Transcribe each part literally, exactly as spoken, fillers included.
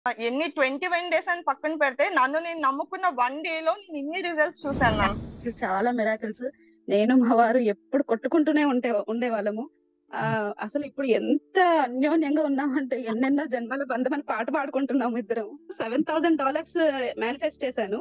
ఎన్ని twenty one days అని పక్కన పెడితే నన్ను నేను నమ్ముకున్న వన్ డే లో నేను ఇన్ని రిజల్ట్స్ చూసాను మ్యామ్. అసలు చాలా మిరాకిల్స్. నేను మా వారు ఎప్పుడు కొట్టుకుంటూనే ఉంటే ఉండేవాళ్ళము. ఆ అసలు ఇప్పుడు ఎంత అన్యోన్యంగా ఉన్నామంటే ఎన్నెన్నో జన్మల బంధం అని పాట పాడుకుంటున్నాము ఇద్దరం. సెవెన్ థౌసండ్ డాలర్స్ మేనిఫెస్ట్ చేశాను.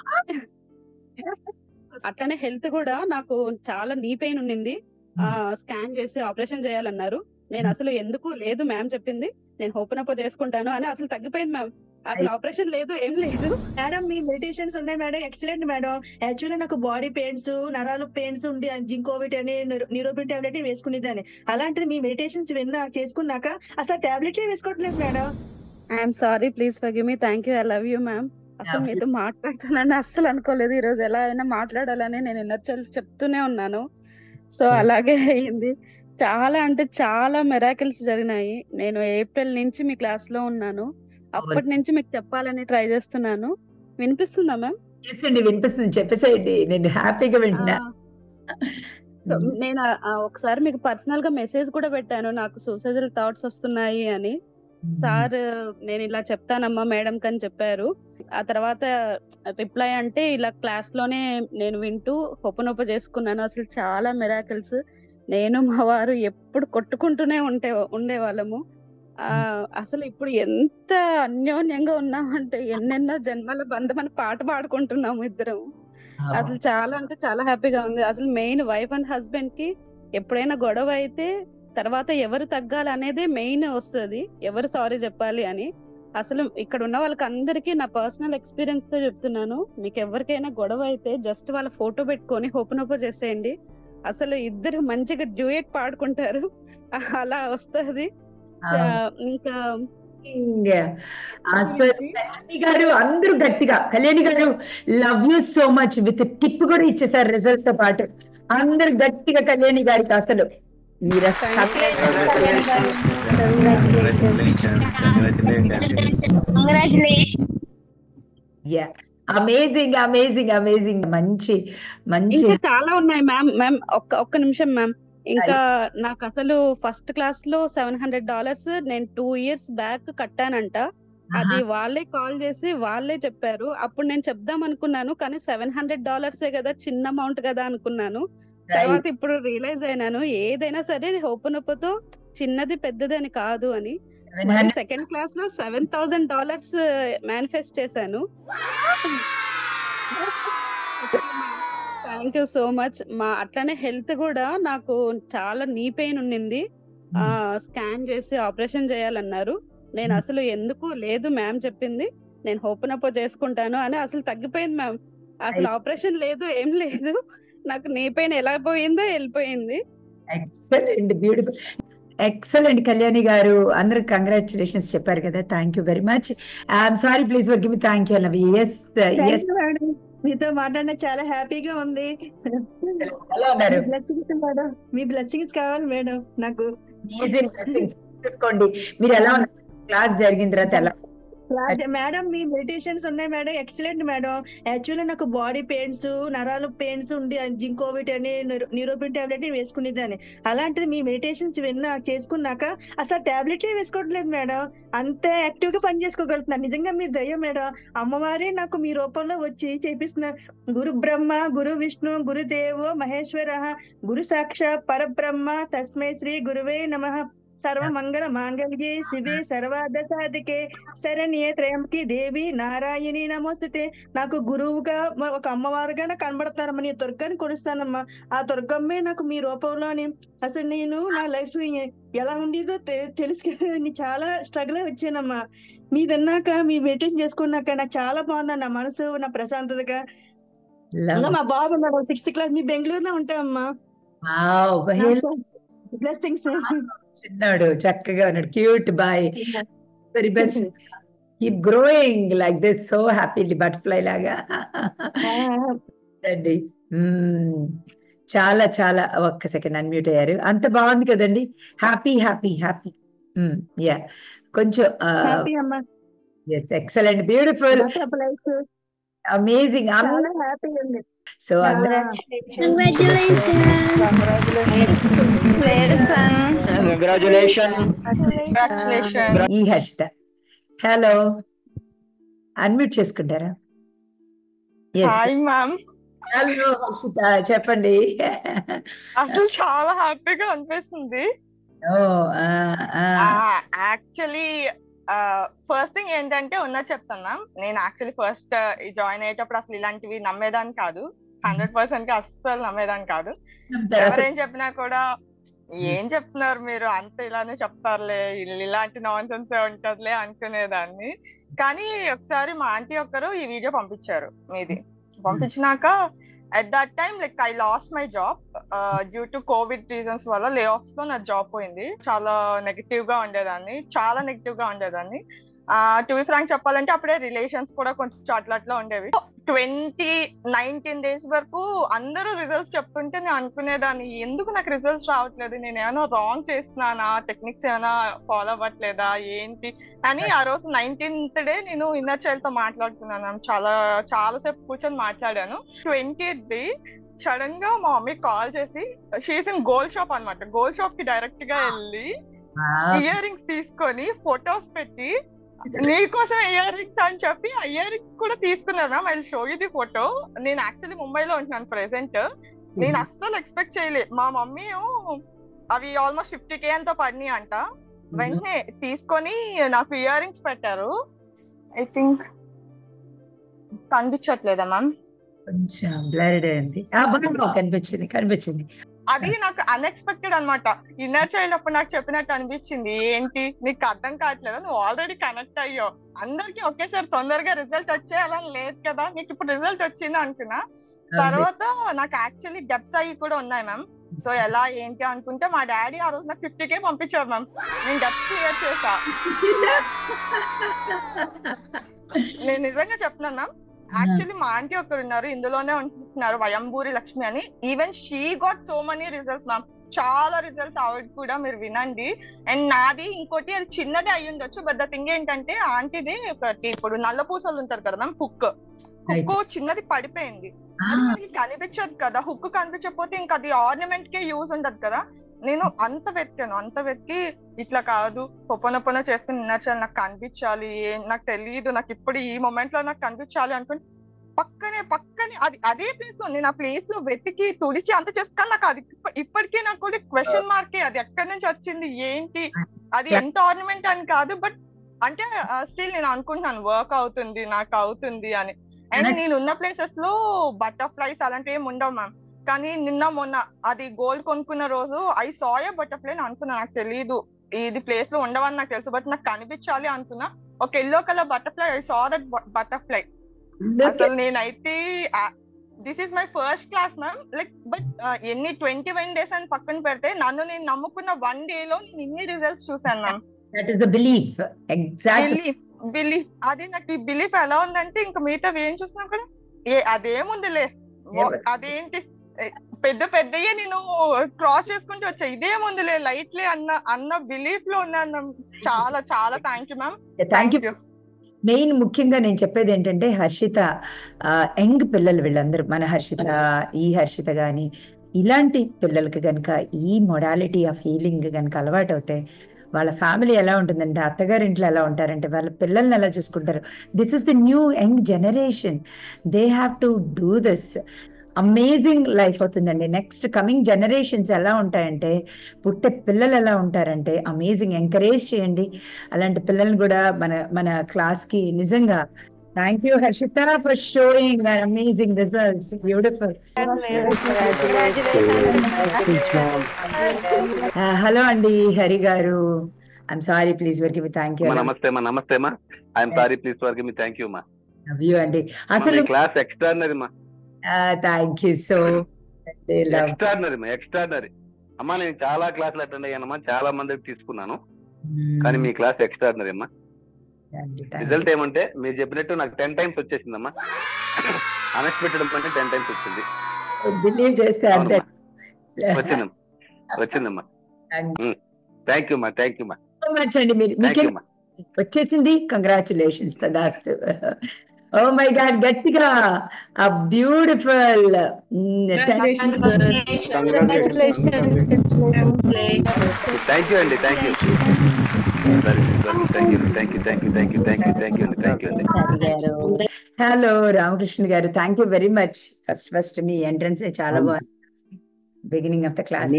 అట్లనే హెల్త్ కూడా నాకు చాలా నీ పెయిన్ ఉండింది. ఆ స్కాన్ చేసి ఆపరేషన్ చేయాలన్నారు. నేను అసలు ఎందుకు లేదు మ్యామ్ చెప్పింది, నేను ఓపెన్ అప్ చేసుకుంటాను అని అసలు తగ్గిపోయింది మ్యామ్. అసలు ఆపరేషన్ లేదు, ఏం లేదు. మేడం మీ మెడిటేషన్స్ ఉన్నాయి మేడం, ఎక్సలెంట్ మేడం. యాక్చువల్లీ నాకు బాడీ పెయిన్స్, నరాలు పెయిన్స్ ఉండి జింకోవిట్ అని న్యూరోబిన్ టాబ్లెట్ వేసుకునేదాన్ని. అలాంటిది మీ మెడిటేషన్స్ విన్నా చేసుకున్నాక అసలు టాబ్లెట్లే వేసుకోవట్లేదు madam. I'm sorry, please forgive me. Thank you, I love you ma'am. అసలు మీతో మాట్లాడతానని అస్సలు అనుకోలేదు. ఈ రోజు ఎలా అయినా మాట్లాడాలని నేను ఎన్నర్చల్ చెప్తూనే ఉన్నాను. సో అలాగే అయింది. చాలా అంటే చాలా మెరాకిల్స్ జరిగినాయి. నేను ఏప్రిల్ నుంచి మీ క్లాస్ లో ఉన్నాను. అప్పటి నుంచి మీకు చెప్పాలని ట్రై చేస్తున్నాను. వినిపిస్తుందా మ్యామ్? వినిపిస్తుంది, చెప్పేసేయండి. నేను హ్యాపీగా వింటున్నా. నేను ఒకసారి మీకు పర్సనల్ గా మెసేజ్ కూడా పెట్టాను, నాకు సూసైడల్ థాట్స్ వస్తున్నాయి అని. సార్ నేను ఇలా చెప్తానమ్మా మేడం కని చెప్పారు. ఆ తర్వాత రిప్లై అంటే ఇలా క్లాస్ లోనే నేను వింటూ హొప్పనొప్ప చేసుకున్నాను. అసలు చాలా మిరాకిల్స్. నేను మా వారు ఎప్పుడు కొట్టుకుంటూనే ఉంటే ఉండేవాళ్ళము. ఆ అసలు ఇప్పుడు ఎంత అన్యోన్యంగా ఉన్నామంటే ఎన్నెన్నో జన్మల బంధం అని పాట పాడుకుంటున్నాము ఇద్దరం. అసలు చాలా అంటే చాలా హ్యాపీగా ఉంది. అసలు మెయిన్ వైఫ్ అండ్ హస్బెండ్ కి ఎప్పుడైనా గొడవ అయితే తర్వాత ఎవరు తగ్గాలి అనేది మెయిన్ వస్తుంది, ఎవరు సారీ చెప్పాలి అని. అసలు ఇక్కడ ఉన్న వాళ్ళకి అందరికీ నా పర్సనల్ ఎక్స్పీరియన్స్ తో చెప్తున్నాను, మీకు ఎవరికైనా గొడవ అయితే జస్ట్ వాళ్ళ ఫోటో పెట్టుకొని హోపనోపో చేసేయండి. అసలు ఇద్దరు మంచిగా డ్యూయట్ పాడుకుంటారు, అలా వస్తుంది. ఇంకా కళ్యాణి గారు అందరూ గట్టిగా, కళ్యాణి గారు love you so much with tip కూడా ఇచ్చేసారు రిజల్ట్ తో పాటు. అందరు గట్టిగా కళ్యాణి గారికి అసలు అమేజింగ్ అమేజింగ్ అమేజింగ్. మంచి మంచి చాలా ఉన్నాయి మ్యామ్. మ్యామ్ ఒక్క ఒక్క నిమిషం మ్యామ్. ఇంకా నాకు అసలు ఫస్ట్ క్లాస్ లో సెవెన్ హండ్రెడ్ డాలర్స్ నేను టూ ఇయర్స్ బ్యాక్ కట్టానంట. అది వాళ్ళే కాల్ చేసి వాళ్ళే చెప్పారు. అప్పుడు నేను చెప్దాం అనుకున్నాను, కానీ సెవెన్ హండ్రెడ్ డాలర్సే కదా, చిన్న అమౌంట్ కదా అనుకున్నాను. తర్వాత ఇప్పుడు రియలైజ్ అయినాను, ఏదైనా సరే ఓపెన్ అప్తో చిన్నది పెద్దది అని కాదు అని. సెకండ్ క్లాస్ లో సెవెన్ థౌసండ్ డాలర్స్ మేనిఫెస్ట్ చేశాను. Thank you so much. మా అట్లనే హెల్త్ కూడా నాకు చాలా నీ పెయిన్ ఉండింది. ఆ స్కాన్ చేసి ఆపరేషన్ చేయాలన్నారు. నేను అసలు ఎందుకు లేదు మ్యామ్ చెప్పింది, నేను ఓపెన్ అప్ చేసుకుంటాను అని అసలు తగ్గిపోయింది మ్యామ్. అసలు ఆపరేషన్ లేదు, ఏం లేదు. నాకు నీ పెయిన్ ఎలా పోయిందో వెళ్ళిపోయింది. Excellent, beautiful, excellent. కళ్యాణి గారు అందరూ కంగ్రాచులేషన్స్ చెప్పారు కదా. Thank you very much. I'm sorry, please forgive me. Thank you love. Yes yes మీతో మాట్లాడిన చాలా హ్యాపీగా ఉంది. మేడం మీ బ్లెస్సింగ్స్ కావాలి మేడం నాకు. తీసుకోండి. మీరు ఎలా ఉన్నారు? క్లాస్ జరిగిన తర్వాత ఎలా? మేడం మీ మెడిటేషన్స్ ఉన్నాయి మేడం, ఎక్సలెంట్ మేడం. యాక్చువల్లీ నాకు బాడీ పెయిన్స్, నరాలు పెయిన్స్ ఉండి జింకోవిట్ అని న్యూరోబిన్ టాబ్లెట్ వేసుకునేదాన్ని. అలాంటిది మీ మెడిటేషన్స్ విన్నా చేసుకున్నాక అసలు టాబ్లెట్లే వేసుకోవట్లేదు మేడం. అంత యాక్టివ్ గా పని చేసుకోగలుగుతున్నాను. నిజంగా మీ దయ మేడం. అమ్మవారే నాకు మీ రూపంలో వచ్చి చేపిస్తున్నారు. గురు బ్రహ్మ గురు విష్ణు గురుదేవో మహేశ్వర గురు సాక్షాత్ పరబ్రహ్మ తస్మై శ్రీ గురువే నమః. సర్వ మంగళ మాంగళ్యే శివే సర్వార్థ సాధికే శరణ్యే త్రయంబకే దేవి నారాయణి నమోస్తుతే. నాకు గురువుగా ఒక అమ్మవారుగా నాకు కనబడతారమ్మా. నేను దుర్గాన్ని కొలుస్తానమ్మా. ఆ దుర్గమ్మే నాకు మీ రూపంలోని. అసలు నేను నా లైఫ్ ఎలా ఉండేదో తెలుసుకుని చాలా స్ట్రగుల్ వచ్చానమ్మా. మీ తిన్నాక మీ మెడిటేషన్ చేసుకున్నాక నాకు చాలా బాగుంది నా మనసు, నా ప్రశాంతతగా. ఇంకా మా బాబు ఉన్నాడు సిక్స్త్ క్లాస్, మీ బెంగళూరులో ఉంటామమ్మా. బ్లెస్సింగ్స్. చిన్నాడు చక్కగా ఉన్నాడు, cute boy. Very best. Keep growing like this, so happily butterfly లాగా అండి. చాలా చాలా. ఒక్క సెకండ్ అన్మ్యూట్ అయ్యారు. అంత బాగుంది కదండి. Happy happy happy. యా కొంచెం ఎక్సలెంట్, బ్యూటిఫుల్, అమేజింగ్, హ్యాపీ అండి. సో అందరూ ఈ హర్షిత. హలో అన్మ్యూట్ చేసుకుంటారా? Yes. Hi ma'am. Hello Harshitha, చెప్పండి. అసలు చాలా హ్యాపీగా అనిపిస్తుంది. ఓ యాక్చువల్లీ ఫస్ట్ థింగ్ ఏంటంటే ఉన్నది చెప్తాను మ్యామ్. నేను యాక్చువల్లీ ఫస్ట్ జాయిన్ అయ్యేటప్పుడు అసలు ఇలాంటివి నమ్మేదాన్ని కాదు. హండ్రెడ్ పర్సెంట్ కి అస్సలు నమ్మేదాన్ని కాదు. ఎవరేం చెప్పినా కూడా ఏం చెప్తున్నారు మీరు, అంత ఇలానే చెప్తారులే, ఇల్- ఇలాంటి నాన్ సెన్స్ ఉంటదిలే అనుకునేదాన్ని. కానీ ఒకసారి మా ఆంటీ ఒకరు ఈ వీడియో పంపించారు మీది. పంపించినాక at that time like I lost my job due to covid reasons వల్ల లే ఆఫ్స్ లో నా జాబ్ పోయింది. చాలా నెగటివ్ గా ఉండేదాన్ని, చాలా నెగటివ్ గా ఉండేదాన్ని. టు బి ఫ్రాంక్ చెప్పాలంటే అప్పుడే రిలేషన్స్ కూడా కొంచెం అట్లా అట్లా ఉండేవి. ట్వంటీ నైన్టీన్ డేస్ వరకు అందరూ రిజల్ట్స్ చెప్తుంటే నేను అనుకునేదాన్ని, ఎందుకు నాకు రిజల్ట్స్ రావట్లేదు, నేను ఏమైనా రాంగ్ చేస్తున్నానా, టెక్నిక్స్ ఏమైనా ఫాలో అవ్వట్లేదా ఏంటి అని. ఆ రోజు నైన్టీన్త్ డే నేను ఇన్నర్ చైల్డ్ తో మాట్లాడుతున్నాను. చాలా చాలా సేపు కూర్చొని మాట్లాడాను. ట్వంటీయత్ డే సడన్ గా మా మమ్మీ కాల్ చేసి, షీస్ ఇన్ గోల్డ్ షాప్ అన్నమాట, గోల్డ్ షాప్ కి డైరెక్ట్ గా వెళ్ళి ఇయర్ రింగ్స్ తీసుకొని ఫొటోస్ పెట్టి, నీకోసం ఇయర్ రింగ్స్ అని చెప్పి ఆ ఇయర్ రింగ్స్ కూడా తీసుకున్నారు ma'am. I show you the photo. నేను యాక్చువల్లీ ముంబైలో ఉంటున్నాను ప్రెసెంట్. నేను అస్సలు ఎక్స్పెక్ట్ చేయలే. మా మమ్మీ అవి ఆల్మోస్ట్ ఫిఫ్టీ కే అంతా పడినాయి అంట. వెంటనే తీసుకొని నాకు ఇయర్ రింగ్స్ పెట్టారు. ఐ థింక్ కనిపించట్లేదా మ్యామ్? కొంచెం బ్లర్డ్ అయింది. కనిపించింది కనిపించింది. అది నాకు అన్ఎక్స్పెక్టెడ్ అన్నమాట. ఇన్నర్ చైల్డ్ అప్పుడు నాకు చెప్పినట్టు అనిపించింది, ఏంటి నీకు అర్థం కావట్లేదా, నువ్వు ఆల్రెడీ కనెక్ట్ అయ్యావు, అందరికి ఒకేసారి తొందరగా రిజల్ట్ వచ్చేయాలని లేదు కదా, నీకు ఇప్పుడు రిజల్ట్ వచ్చింది అనుకున్నా. తర్వాత నాకు యాక్చువల్లీ డెబ్స్ అయ్యి కూడా ఉన్నాయి మ్యామ్. సో ఎలా ఏంటి అనుకుంటే మా డాడీ ఆ రోజు నాకు ఫిఫ్టీ కే పంపించారు మ్యామ్. నేను డెబ్స్ క్లియర్ చేసా. నేను నిజంగా చెప్తున్నాను మ్యామ్. యాక్చువల్లీ మా ఆంటీ ఒకరు ఉన్నారు, ఇందులోనే ఉంటున్నారు, వయంబూరి లక్ష్మి అని. Even she got so many results ma'am. చాలా రిజల్ట్స్ ఆవిడ కూడా, మీరు వినండి. అండ్ నాది ఇంకోటి, అది చిన్నదే అయ్యి ఉండొచ్చు, బట్ ద థింగ్ ఏంటంటే ఆంటీది ఒకటి ఇప్పుడు నల్ల పూసలు ఉంటారు కదా మ్యామ్, హుక్ హుక్ చిన్నది పడిపోయింది. అది మనకి కనిపించదు కదా, హుక్ కనిపించకపోతే ఇంకా అది ఆర్నమెంట్ కే యూజ్ ఉండదు కదా. నేను అంత వెతికాను, అంత వెతికి ఇట్లా కాదు, పొప్పనొప్పన చేసుకుని ఇన్నర్ చైల్డ్ నాకు కనిపించాలి, నాకు తెలియదు, నాకు ఇప్పుడు ఈ మూమెంట్ లో నాకు కనిపించాలి అనుకుని పక్కనే పక్కనే అది అదే ప్లేస్ లో నేను ఆ ప్లేస్ లో వెతికి తుడిచి అంత చేసుకుని, నాకు అది ఇప్పటికే నాకు క్వశ్చన్ మార్కే, అది ఎక్కడి నుంచి వచ్చింది ఏంటి, అది ఎంత ఆర్నమెంట్ అని కాదు, బట్ అంటే స్టిల్ నేను అనుకుంటున్నాను వర్క్ అవుతుంది, నాకు అవుతుంది అని. అండ్ నేను ఉన్న ప్లేసెస్ లో బటర్ఫ్లైస్ అలాంటివి ఏమి ఉండవు మ్యామ్. కానీ నిన్న మొన్న అది గోల్డ్ కొనుక్కున్న రోజు ఐ సా ఏ బటర్ఫ్లై అనుకున్నా, నాకు తెలియదు ఇది ప్లేస్ లో ఉండవని నాకు తెలుసు, బట్ నాకు కనిపించాలి అనుకున్నా. ఒక yellow colour butterfly, I saw that butterfly. అసలు నేనైతే this is my first class ma'am. Like but ఎన్ని ట్వంటీ వన్ డేస్ అని పక్కన పెడితే నన్ను నేను నమ్ముకున్న వన్ డే లో నేను ఇన్ని రిజల్ట్స్ చూసాను ma'am. That is the belief. Exactly belief belief అది నాకు ఈ బిలీఫ్ ఎలా ఉందంటే, ఇంకా మిగతా ఏం చూసినా కూడా ఏ అదేముందిలే, అదేంటి పెద్ద పెద్దయ్యే నేను క్రాస్ చేసుకుంటూ వచ్చా, ఇదేముందిలే లైట్లే అన్న అన్న బిలీఫ్ లో ఉన్నాను. చాలా చాలా thank you ma'am. Thank you. Main ముఖ్యంగా నేను చెప్పేది ఏంటంటే, హర్షిత యంగ్ పిల్లలు వీళ్ళందరూ, మన హర్షిత, ఈ హర్షిత గాని ఇలాంటి పిల్లలకి కనుక ఈ మొడాలిటీ ఆఫ్ హీలింగ్ కనుక అలవాటు అవుతాయి, వాళ్ళ ఫ్యామిలీ ఎలా ఉంటుందంటే, అత్తగారి ఇంట్లో ఎలా ఉంటారంటే వాళ్ళ పిల్లల్ని ఎలా చూసుకుంటారు. This is the new young generation, they have to do this. Amazing life అవుతుందండి. నెక్స్ట్ కమింగ్ జనరేషన్స్ ఎలా ఉంటాయంటే, పుట్టే పిల్లలు ఎలా ఉంటారంటే అమేజింగ్. ఎంకరేజ్ చేయండి అలాంటి పిల్లల్ని కూడా మన మన క్లాస్ కి. నిజంగా thank you Harshitha for showing amazing results. Beautiful. Hello అండి హరి గారు. ఐఎమ్ సారీ, ప్లీజ్ వర్క్ మీ. Thank you. నమస్తే మా నమస్తే మా. ఐఎమ్ సారీ, ప్లీజ్ వర్క్ మీ. థ్యాంక్ యూ మా. లవ్ యూ అండి. అసలు క్లాస్ ఎక్స్ట్రాడినరీ మా. థ్యాంక్ యూ సో ఎక్స్ట్రాడినరీ మా, ఎక్స్ట్రాడినరీ అమ్మా. నేను చాలా క్లాసులు అటెండ్ అయ్యానమ్మా, చాలా మందికి తీసుకున్నాను, కానీ మీ క్లాస్ ఎక్స్ట్రాడినరీ అమ్మా. రిజల్ట్ ఏమంటే మీరు చెప్పినట్టు నాకు టెన్ టైమ్స్ వచ్చేసిందమ్మా. అన్ఎక్స్పెక్టెడ్ అంటే టెన్ టైమ్స్ వచ్చింది. బిలీవ్ చేస్తే అంటే వచ్చిందమ్మా, వచ్చిందమ్మా. థ్యాంక్ యూ మా, థ్యాంక్ యూ మా. సో మచ్ అండి. మీరు మీకే వచ్చేసింది. కంగ్రాచులేషన్స్. తదాస్తు. ఓ మై గాడ్, గట్టిగా ఆ బ్యూటిఫుల్. థ్యాంక్ యూ అండి, thank you. Thank you thank you thank you thank you thank you thank you అండి థ్యాంక్ యూ అండి. హలో రామకృష్ణ గారు, thank you very much. First first మీ ఎంట్రన్స్ చాలా బాగుంది, beginning of the class.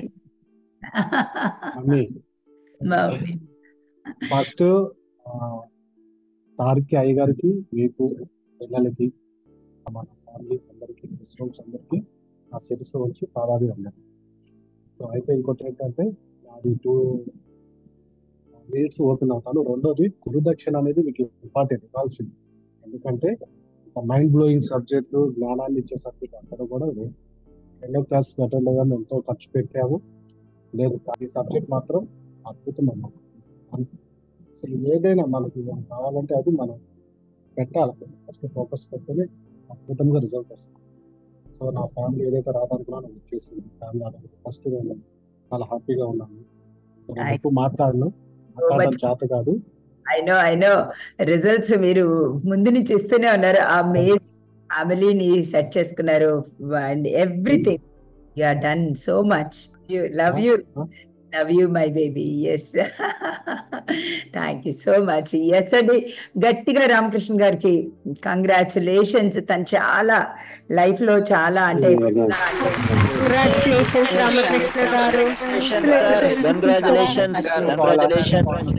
First సార్కి అయ్యగారికి మీకు పిల్లలకి మన ఫ్యామిలీ అందరికి స్టూడెంట్స్ అందరికి నా శిరస్సు వచ్చి పాదాది ఉండాలి. సో అయితే ఇంకోటి ఏంటంటే అది టూ మినిట్స్ ఓపెన్ అవుతాను. రెండోది గురుదక్షిణ అనేది మీకు ఇంపార్టెంట్ ఇవ్వాల్సింది, ఎందుకంటే మైండ్ బ్లోయింగ్ సబ్జెక్టు, జ్ఞానాన్ని ఇచ్చే సబ్జెక్ట్ అక్కడ కూడా లేదు. రెండో క్లాస్ అటెండ్ అయ్యాము, ఎంతో ఖర్చు పెట్టాము, లేదు ఈ సబ్జెక్ట్ మాత్రం అద్భుతం అన్నమాట. అసలు ఏదైనా మనకి కావాలంటే అది మనం పెట్టాలి, ఫస్ట్ ఫోకస్ పెడితేనే అద్భుతంగా రిజల్ట్ వస్తుంది. సో నా ఫ్యామిలీ ఏదైతే రాదనుకున్నానో వచ్చేసింది. ఫ్యామిలీ ఆధారంగా ఫస్ట్ నేను చాలా హ్యాపీగా ఉన్నాను. ఎక్కువ మాట్లాడను, మాట్లాడడం చేత కాదు. I know I know results మీరు ముందు నుంచి ఇస్తూనే ఉన్నారు. ఆ మే ఫ్యామిలీని సెట్ చేసుకున్నారు and everything you are done so much. You love you love you my baby. Yes thank you so much. Yes అండి, గట్టిగా రామకృష్ణ గారికి కంగ్రాచులేషన్స్. తను చాలా లైఫ్ లో చాలా అంటే కంగ్రాచులేషన్స్ రామకృష్ణ గారు.